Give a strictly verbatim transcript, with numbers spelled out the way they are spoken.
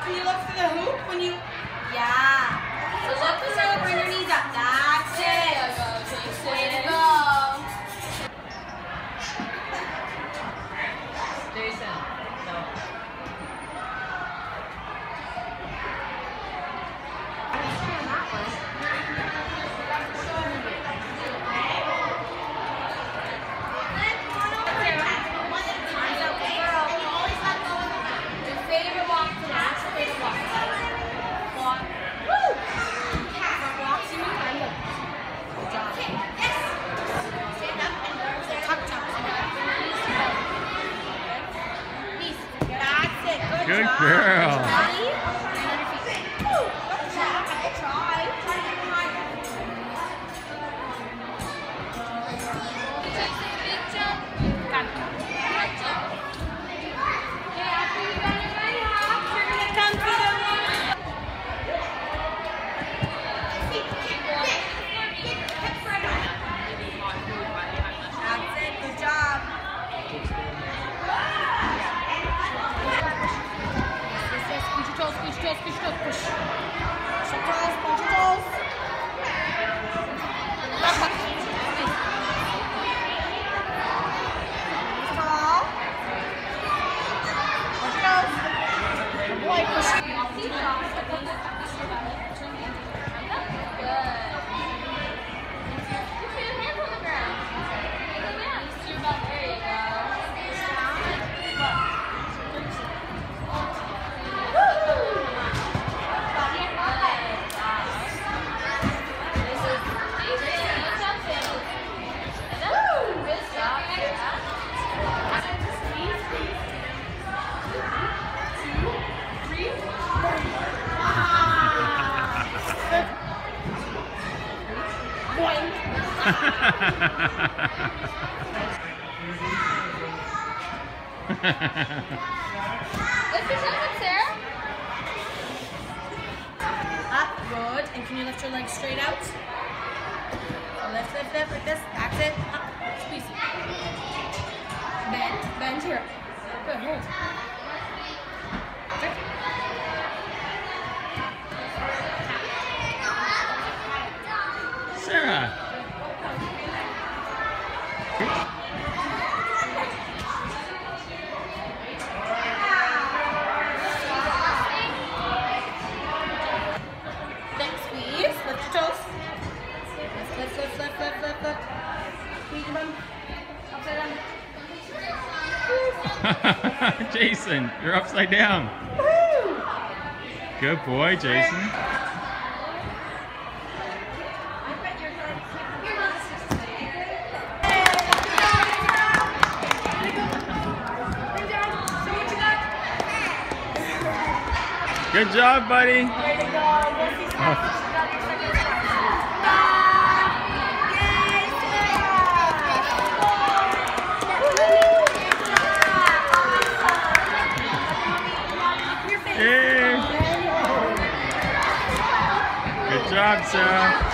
Can you look for the hoop when you... Yeah. So look for the hoop, bring your knees up. That's it. Way to go. Jason. No. Good girl. Lift yourself up, Sarah. Up, good. And can you lift your legs straight out? Lift, lift, lift like this. That's it. Up, squeeze. Bend, bend here. Good, hold. Okay. Sarah. Jason, you're upside down. Good boy, Jason. Good job, buddy. Oh. Good job, Sarah.